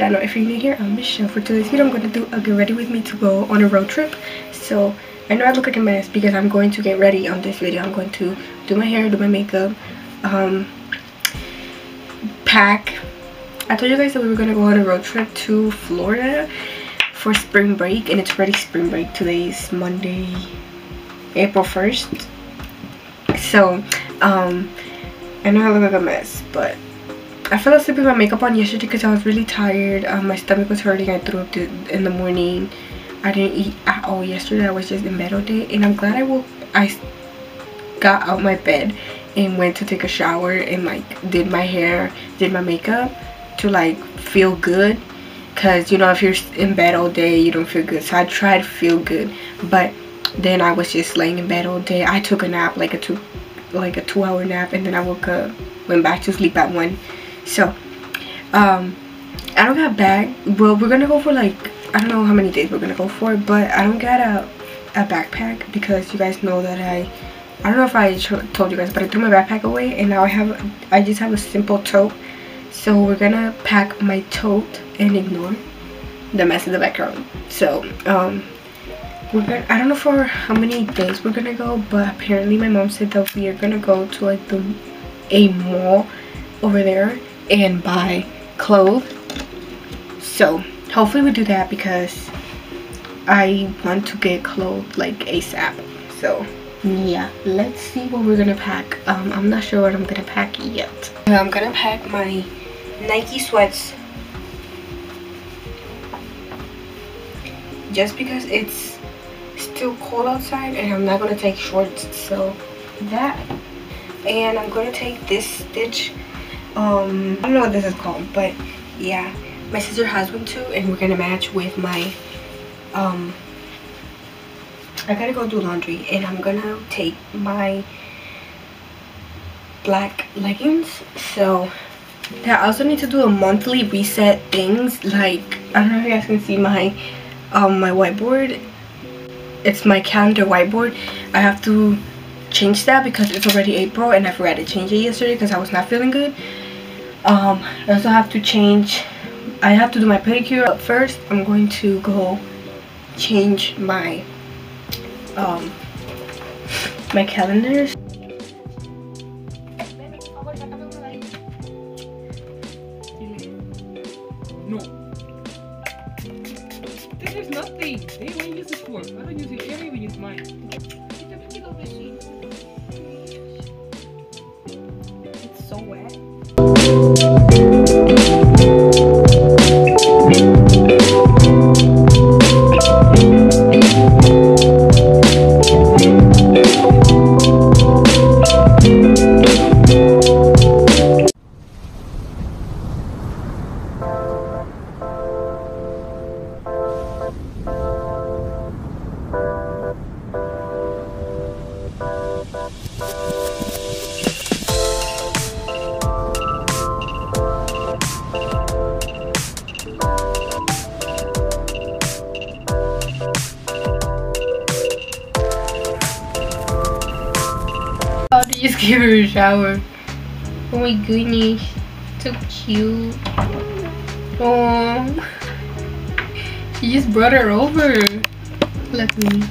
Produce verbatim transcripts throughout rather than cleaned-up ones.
channel. If you're new here, I'm Michelle. For today's video, I'm going to do a get ready with me to go on a road trip. So I know I look like a mess because I'm going to get ready on this video. I'm going to do my hair, do my makeup, um, pack. I told you guys that we were going to go on a road trip to Florida for spring break, and it's already spring break. Today's Monday, April first. So um I know I look like a mess, but I fell asleep with my makeup on yesterday because I was really tired. Um, my stomach was hurting. I threw up in the morning. I didn't eat at all yesterday. I was just in bed all day, and I'm glad I woke. I got out my bed and went to take a shower and like did my hair, did my makeup to like feel good. Cause you know, if you're in bed all day, you don't feel good. So I tried to feel good, but then I was just laying in bed all day. I took a nap, like a two, like a two-hour nap, and then I woke up, went back to sleep at one. So, um, I don't got bag. Well, we're gonna go for like, I don't know how many days we're gonna go for, but I don't got a a backpack because you guys know that I, I don't know if I told you guys, but I threw my backpack away, and now I have, I just have a simple tote. So we're gonna pack my tote and ignore the mess in the background. So, um. We're gonna, I don't know for how many days we're gonna go, but apparently my mom said that we are gonna go to like the a mall over there and buy clothes. So hopefully we do that because I want to get clothes like ASAP. So yeah, let's see what we're gonna pack. um I'm not sure what I'm gonna pack yet. I'm gonna pack my Nike sweats just because it's still cold outside and I'm not gonna take shorts, so that. And I'm gonna take this stitch, um I don't know what this is called, but yeah, my sister has one too, and we're gonna match with my um I gotta go do laundry, and I'm gonna take my black leggings. So yeah, I also need to do a monthly reset things. Like, I don't know if you guys can see my um my whiteboard. It's my calendar whiteboard. I have to change that because it's already April and I forgot to change it yesterday because I was not feeling good. um I also have to change, I have to do my pedicure. But first I'm going to go change my um my calendars. No. There's nothing. Hey, what do you use this for? I don't use it. I don't even use mine. It's so wet. Just give her a shower. Oh my goodness, so cute. Oh, she just brought her over. Look at me.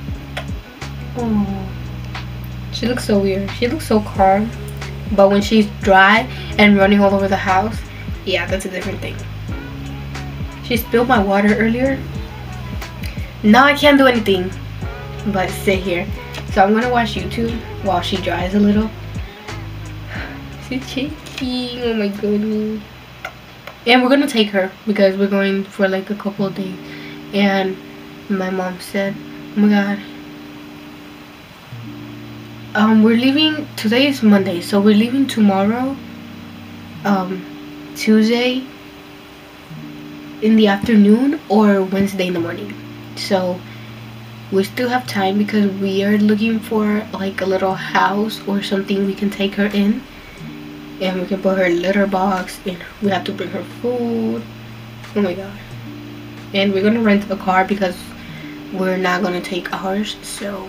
Oh, she looks so weird. She looks so calm, but when she's dry and running all over the house, yeah, that's a different thing. She spilled my water earlier. Now I can't do anything but sit here. So I'm gonna watch YouTube while she dries a little. She's shaking. Oh my goodness. And we're gonna take her because we're going for like a couple of days. And my mom said, oh my god. Um, we're leaving, today is Monday, so we're leaving tomorrow, um, Tuesday in the afternoon or Wednesday in the morning. So we still have time because we are looking for like a little house or something we can take her in, and we can put her litter box, and we have to bring her food. Oh my god. And we're gonna rent a car because we're not gonna take ours. So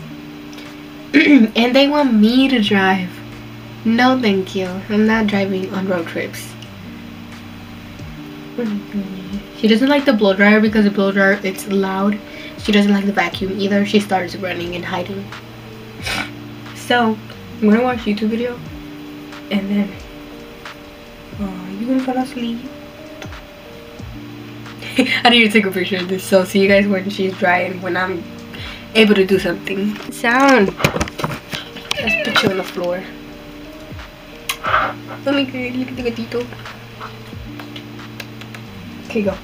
and they want me to drive. No thank you, I'm not driving on road trips. She doesn't like the blow dryer because the blow dryer, it's loud. She doesn't like the vacuum either. She starts running and hiding. So I'm gonna watch YouTube video and then uh, you gonna fall asleep. I need to take a picture of this, so see you guys when she's dry and when I'm able to do something. Sound. Let's put you on the floor. Let me look at the gatito. Okay, go.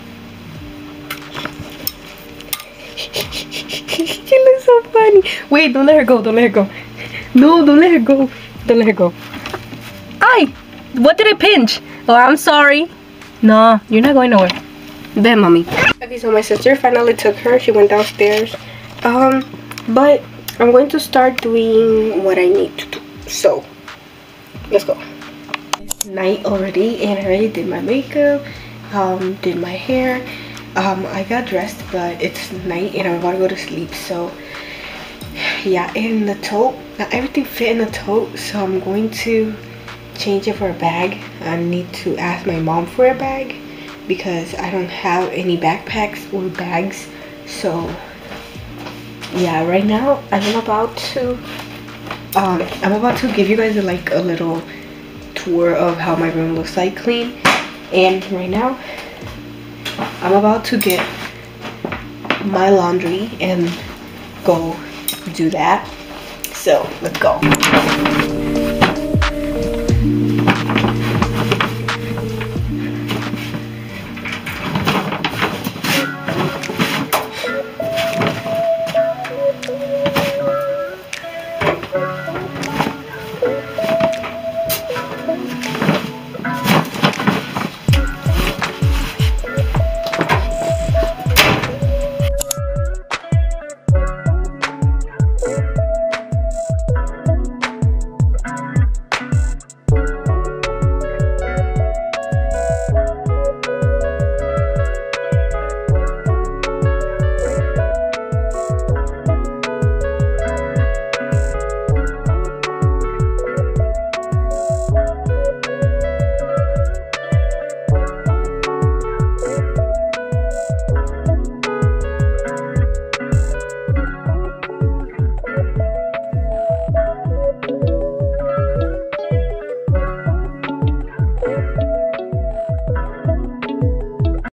She looks so funny. Wait, don't let her go. Don't let her go. No, don't let her go. Don't let her go. Ay! What did I pinch? Oh, I'm sorry. No, you're not going nowhere. Bye, mommy. Okay, so my sister finally took her. She went downstairs. Um, but I'm going to start doing what I need to do. So, let's go. It's night already, and I already did my makeup. Um, did my hair. Um, I got dressed, but it's night and I'm about to go to sleep. So, yeah, in the tote. Now everything fit in the tote, so I'm going to change it for a bag. I need to ask my mom for a bag because I don't have any backpacks or bags. So yeah, right now I'm about to um I'm about to give you guys a, like a little tour of how my room looks like clean. And right now I'm about to get my laundry and go do that. So let's go.